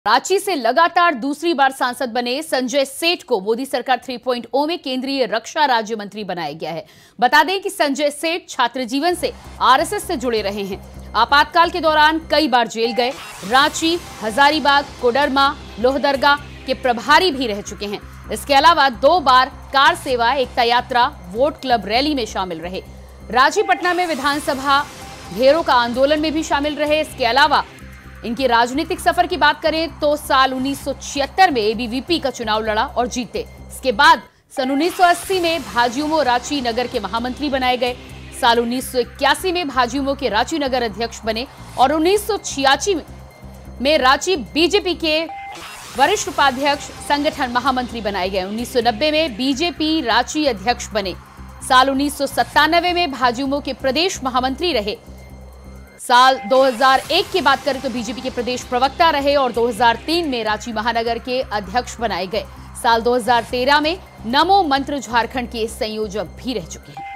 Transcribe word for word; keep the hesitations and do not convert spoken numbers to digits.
रांची से लगातार दूसरी बार सांसद बने संजय सेठ को मोदी सरकार थ्री पॉइंट ओ में केंद्रीय रक्षा राज्य मंत्री बनाया गया है। बता दें कि संजय सेठ छात्र जीवन से आरएसएस से जुड़े रहे हैं। आपातकाल के दौरान कई बार जेल गए। रांची, हजारीबाग, कोडरमा, लोहरदगा के प्रभारी भी रह चुके हैं। इसके अलावा दो बार कार सेवा, एकता यात्रा, वोट क्लब रैली में शामिल रहे। रांची पटना में विधानसभा घेरों का आंदोलन में भी शामिल रहे। इसके अलावा इनकी राजनीतिक सफर की बात करें तो साल उन्नीस सौ छिहत्तर में एबीवीपी का चुनाव लड़ा और जीते। इसके बाद सन उन्नीस सौ अस्सी में भाजयुमो रांची नगर के महामंत्री बनाए गए। साल उन्नीस सौ इक्यासी में भाजयुमो के रांची नगर अध्यक्ष बने और उन्नीस सौ छियासी में रांची बीजेपी के वरिष्ठ उपाध्यक्ष संगठन महामंत्री बनाए गए। उन्नीस सौ नब्बे में बीजेपी रांची अध्यक्ष बने। साल उन्नीस सौ सत्तानवे में भाजयुमो के प्रदेश महामंत्री रहे। साल दो हज़ार एक की बात करें तो बीजेपी के प्रदेश प्रवक्ता रहे और दो हज़ार तीन में रांची महानगर के अध्यक्ष बनाए गए। साल दो हज़ार तेरह में नमो मंत्र झारखंड के संयोजक भी रह चुके हैं।